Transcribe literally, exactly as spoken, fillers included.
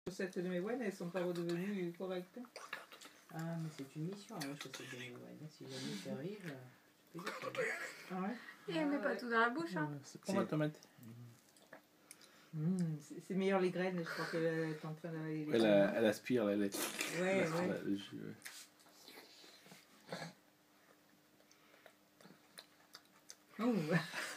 recettes de mes Wen, elles sont pas redevenues correctes. Ah, mais c'est une mission, hein, je sais bien. Ouais. Si jamais tu arrives, je peux dire. Ah ouais. Et elle met ah pas ouais. tout dans la bouche, hein. C'est pour ma tomate. Mmh, c'est meilleur les graines, je crois qu'elle est en train d'avaler les Elle, graines. a, elle aspire, là, elle est. Ouais, elle aspire, ouais. là, le jus, ouais. Oh.